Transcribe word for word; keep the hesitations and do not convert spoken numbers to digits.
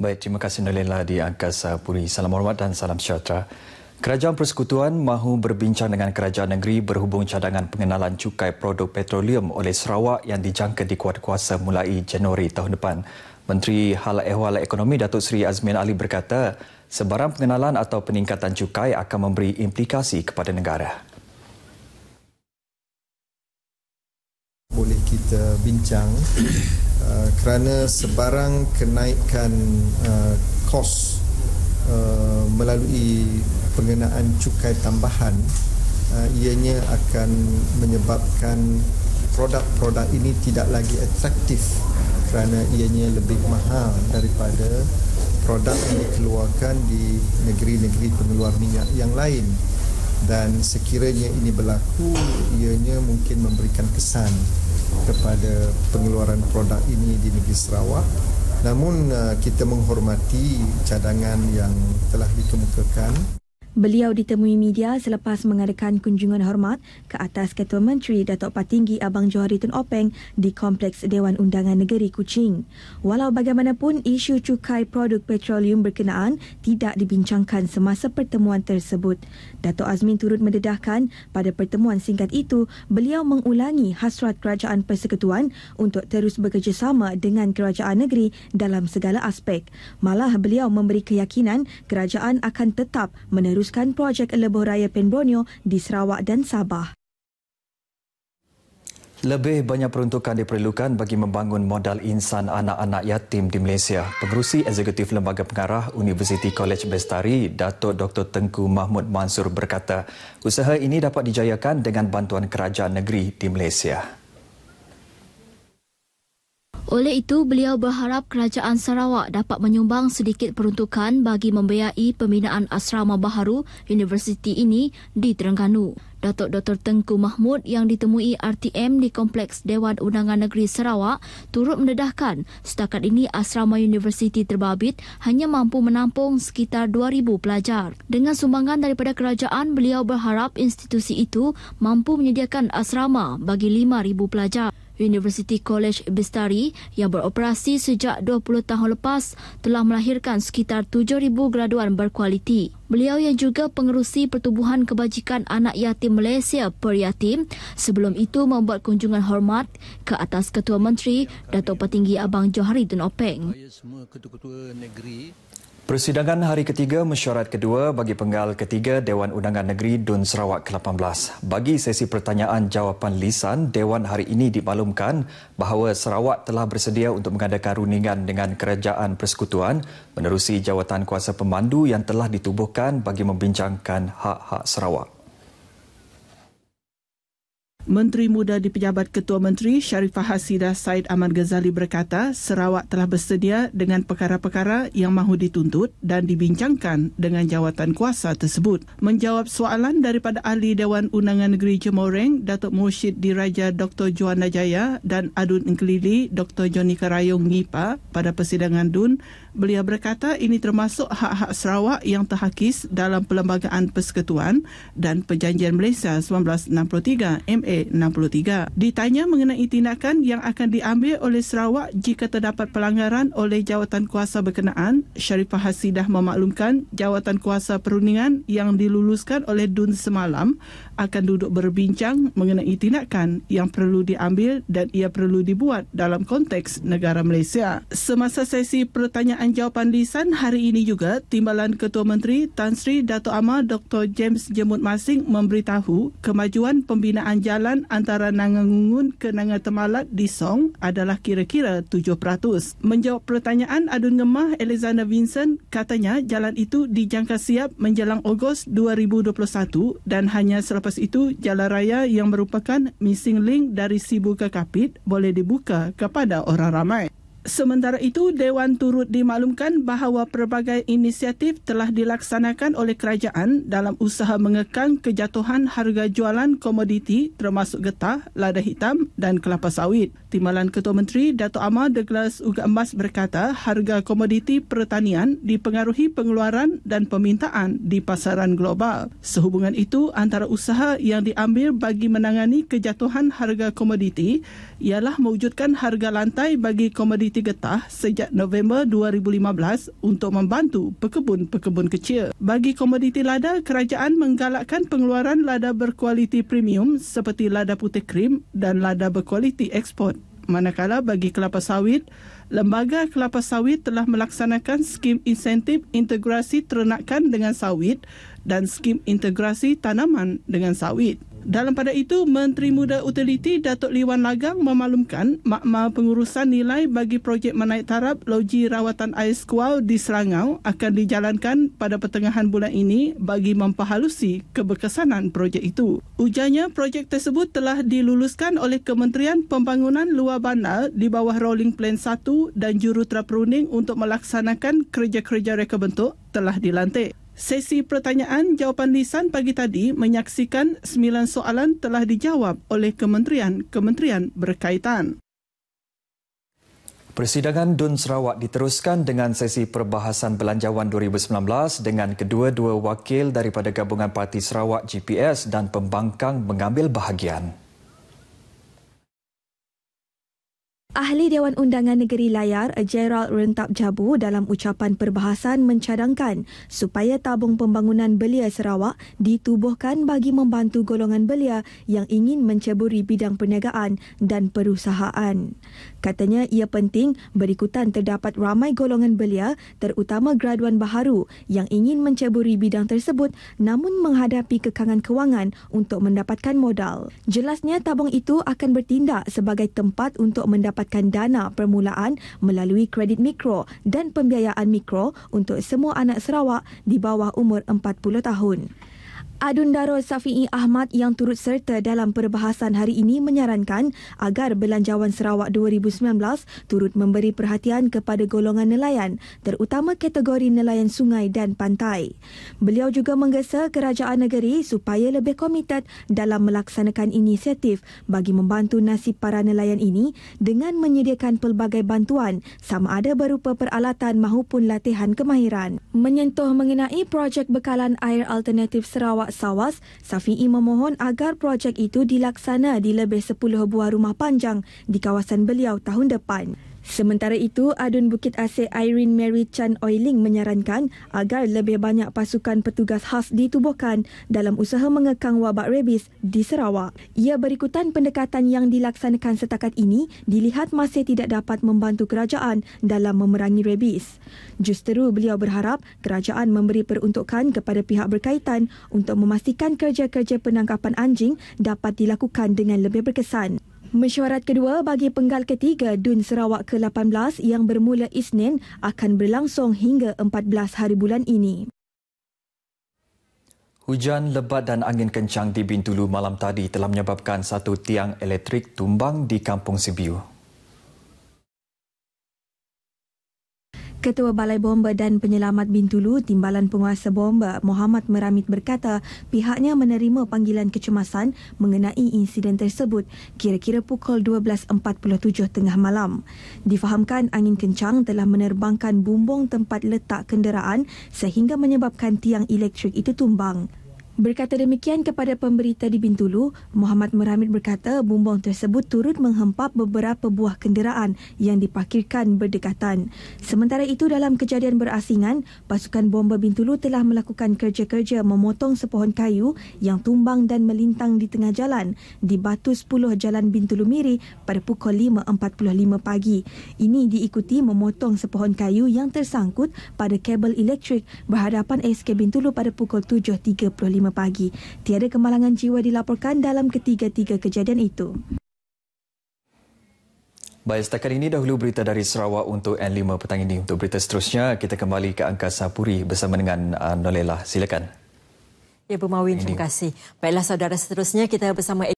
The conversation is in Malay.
Baik, terima kasih Nolila di Angkasa Puri. Salam hormat dan salam sejahtera. Kerajaan Persekutuan mahu berbincang dengan kerajaan negeri berhubung cadangan pengenalan cukai produk petroleum oleh Sarawak yang dijangka dikuatkuasa mulai Januari tahun depan. Menteri Hal Ehwal Ekonomi Datuk Seri Azmin Ali berkata, sebarang pengenalan atau peningkatan cukai akan memberi implikasi kepada negara. Boleh kita bincang uh, kerana sebarang kenaikan uh, kos uh, melalui pengenaan cukai tambahan, uh, ianya akan menyebabkan produk-produk ini tidak lagi atraktif kerana ianya lebih mahal daripada produk yang dikeluarkan di negeri-negeri pengeluar minyak yang lain. Dan sekiranya ini berlaku, ianya mungkin memberikan kesan kepada pengeluaran produk ini di negeri Sarawak. Namun kita menghormati cadangan yang telah dikemukakan. Beliau ditemui media selepas mengadakan kunjungan hormat ke atas Ketua Menteri Datuk Patinggi Abang Johari Tun Openg di Kompleks Dewan Undangan Negeri Kuching. Walau bagaimanapun, isu cukai produk petroleum berkenaan tidak dibincangkan semasa pertemuan tersebut. Datuk Azmin turut mendedahkan pada pertemuan singkat itu, beliau mengulangi hasrat Kerajaan Persekutuan untuk terus bekerjasama dengan kerajaan negeri dalam segala aspek. Malah beliau memberi keyakinan kerajaan akan tetap meneruskan projek lebuh raya Pen Borneo di Sarawak dan Sabah. Lebih banyak peruntukan diperlukan bagi membangun modal insan anak-anak yatim di Malaysia. Pengerusi Eksekutif Lembaga Pengarah Universiti College Bestari, Datuk Doktor Tengku Mahmud Mansur berkata, usaha ini dapat dijayakan dengan bantuan kerajaan negeri di Malaysia. Oleh itu, beliau berharap kerajaan Sarawak dapat menyumbang sedikit peruntukan bagi membiayai pembinaan asrama baharu universiti ini di Terengganu. Datuk Doktor Tengku Mahmud yang ditemui R T M di Kompleks Dewan Undangan Negeri Sarawak turut mendedahkan setakat ini asrama universiti terbabit hanya mampu menampung sekitar dua ribu pelajar. Dengan sumbangan daripada kerajaan, beliau berharap institusi itu mampu menyediakan asrama bagi lima ribu pelajar. Universiti College Bestari yang beroperasi sejak dua puluh tahun lepas telah melahirkan sekitar tujuh ribu graduan berkualiti. Beliau yang juga pengerusi Pertubuhan Kebajikan Anak Yatim Malaysia Peryatim sebelum itu membuat kunjungan hormat ke atas Ketua Menteri Datuk Patinggi Abang Johari Tun Openg. Persidangan hari ketiga mesyuarat kedua bagi penggal ketiga Dewan Undangan Negeri Dun Sarawak ke lapan belas. Bagi sesi pertanyaan jawapan lisan, Dewan hari ini dimaklumkan bahawa Sarawak telah bersedia untuk mengadakan rundingan dengan Kerajaan Persekutuan menerusi jawatan kuasa pemandu yang telah ditubuhkan bagi membincangkan hak-hak Sarawak. Menteri Muda di Pejabat Ketua Menteri Sharifah Hasidah Said Ahmad Ghazali berkata Sarawak telah bersedia dengan perkara-perkara yang mahu dituntut dan dibincangkan dengan jawatan kuasa tersebut. Menjawab soalan daripada Ahli Dewan Undangan Negeri Jemoreng, Datuk Mursyid Diraja Doktor Johan Najaya dan Adun Engkelili Doktor Johnny Karayong Ngipa pada persidangan Dun, beliau berkata ini termasuk hak-hak Sarawak yang terhakis dalam Perlembagaan Persekutuan dan Perjanjian Malaysia seribu sembilan ratus enam puluh tiga M A enam puluh tiga. Ditanya mengenai tindakan yang akan diambil oleh Sarawak jika terdapat pelanggaran oleh jawatan kuasa berkenaan, Sharifah Hasidah memaklumkan jawatan kuasa perundingan yang diluluskan oleh Dun semalam akan duduk berbincang mengenai tindakan yang perlu diambil dan ia perlu dibuat dalam konteks negara Malaysia. Semasa sesi pertanyaan jawapan lisan hari ini juga, Timbalan Ketua Menteri Tan Sri Dato' Amar Doktor James Jemut Masing memberitahu kemajuan pembinaan jalan antara Nangangungun ke Nangatemalat di Song adalah kira-kira tujuh peratus. Menjawab pertanyaan Adun Ngemah Alexander Vincent, katanya jalan itu dijangka siap menjelang Ogos dua ribu dua puluh satu dan hanya selepas itu jalan raya yang merupakan missing link dari Sibu ke Kapit boleh dibuka kepada orang ramai. Sementara itu, Dewan turut dimaklumkan bahawa pelbagai inisiatif telah dilaksanakan oleh kerajaan dalam usaha mengekang kejatuhan harga jualan komoditi termasuk getah, lada hitam dan kelapa sawit. Timbalan Ketua Menteri Dato' Amar Douglas Uga Emas berkata harga komoditi pertanian dipengaruhi pengeluaran dan permintaan di pasaran global. Sehubungan itu, antara usaha yang diambil bagi menangani kejatuhan harga komoditi ialah mewujudkan harga lantai bagi komoditi komoditi getah sejak November dua ribu lima belas untuk membantu pekebun-pekebun kecil. Bagi komoditi lada, kerajaan menggalakkan pengeluaran lada berkualiti premium seperti lada putih krim dan lada berkualiti eksport. Manakala bagi kelapa sawit, Lembaga Kelapa Sawit telah melaksanakan skim insentif integrasi ternakan dengan sawit dan skim integrasi tanaman dengan sawit. Dalam pada itu, Menteri Muda Utiliti Datuk Liwan Lagang memaklumkan makmal pengurusan nilai bagi projek menaik taraf loji rawatan air skual di Selangau akan dijalankan pada pertengahan bulan ini bagi memperhalusi keberkesanan projek itu. Ujarnya, projek tersebut telah diluluskan oleh Kementerian Pembangunan Luar Bandar di bawah Rolling Plan satu dan Jurutera Perunding untuk melaksanakan kerja-kerja reka bentuk telah dilantik. Sesi pertanyaan jawapan lisan pagi tadi menyaksikan sembilan soalan telah dijawab oleh kementerian-kementerian berkaitan. Persidangan D U N Sarawak diteruskan dengan sesi perbahasan Belanjawan dua ribu sembilan belas dengan kedua-dua wakil daripada Gabungan Parti Sarawak G P S dan pembangkang mengambil bahagian. Ahli Dewan Undangan Negeri Layar, Gerald Rentap Jabu dalam ucapan perbahasan mencadangkan supaya tabung pembangunan belia Sarawak ditubuhkan bagi membantu golongan belia yang ingin menceburi bidang perniagaan dan perusahaan. Katanya ia penting berikutan terdapat ramai golongan belia terutama graduan baharu yang ingin menceburi bidang tersebut namun menghadapi kekangan kewangan untuk mendapatkan modal. Jelasnya tabung itu akan bertindak sebagai tempat untuk mendapat dana permulaan melalui kredit mikro dan pembiayaan mikro untuk semua anak Sarawak di bawah umur empat puluh tahun. Adun Darul Safi'i Ahmad yang turut serta dalam perbahasan hari ini menyarankan agar Belanjawan Sarawak dua ribu sembilan belas turut memberi perhatian kepada golongan nelayan, terutama kategori nelayan sungai dan pantai. Beliau juga menggesa kerajaan negeri supaya lebih komited dalam melaksanakan inisiatif bagi membantu nasib para nelayan ini dengan menyediakan pelbagai bantuan sama ada berupa peralatan maupun latihan kemahiran. Menyentuh mengenai projek bekalan air alternatif Sarawak Sawas, Safi'i memohon agar projek itu dilaksana di lebih sepuluh buah rumah panjang di kawasan beliau tahun depan. Sementara itu, Adun Bukit Asih Irene Mary Chan Oiling menyarankan agar lebih banyak pasukan petugas khas ditubuhkan dalam usaha mengekang wabak rabies di Sarawak. Ia berikutan pendekatan yang dilaksanakan setakat ini dilihat masih tidak dapat membantu kerajaan dalam memerangi rabies. Justeru beliau berharap kerajaan memberi peruntukan kepada pihak berkaitan untuk memastikan kerja-kerja penangkapan anjing dapat dilakukan dengan lebih berkesan. Mesyuarat kedua bagi penggal ketiga D U N Sarawak ke lapan belas yang bermula Isnin akan berlangsung hingga empat belas hari bulan ini. Hujan lebat dan angin kencang di Bintulu malam tadi telah menyebabkan satu tiang elektrik tumbang di Kampung Sibiu. Ketua Balai Bomba dan Penyelamat Bintulu, Timbalan Penguasa Bomba, Muhammad Meramit berkata pihaknya menerima panggilan kecemasan mengenai insiden tersebut kira-kira pukul dua belas empat puluh tujuh tengah malam. Difahamkan angin kencang telah menerbangkan bumbung tempat letak kenderaan sehingga menyebabkan tiang elektrik itu tumbang. Berkata demikian kepada pemberita di Bintulu, Muhammad Meramit berkata bumbung tersebut turut menghempap beberapa buah kenderaan yang diparkirkan berdekatan. Sementara itu, dalam kejadian berasingan, pasukan bomba Bintulu telah melakukan kerja-kerja memotong sepohon kayu yang tumbang dan melintang di tengah jalan di Batu sepuluh Jalan Bintulu Miri pada pukul lima empat puluh lima pagi. Ini diikuti memotong sepohon kayu yang tersangkut pada kabel elektrik berhadapan A S K Bintulu pada pukul tujuh tiga puluh lima pagi. Tiada kemalangan jiwa dilaporkan dalam ketiga-tiga kejadian itu. Baik, setakat ini dahulu berita dari Sarawak untuk N lima petang ini. Untuk berita seterusnya, kita kembali ke Angkasa Puri bersama dengan uh, Nolela. Silakan. Ya, Bu Mawin, terima kasih. Baiklah saudara, seterusnya kita bersama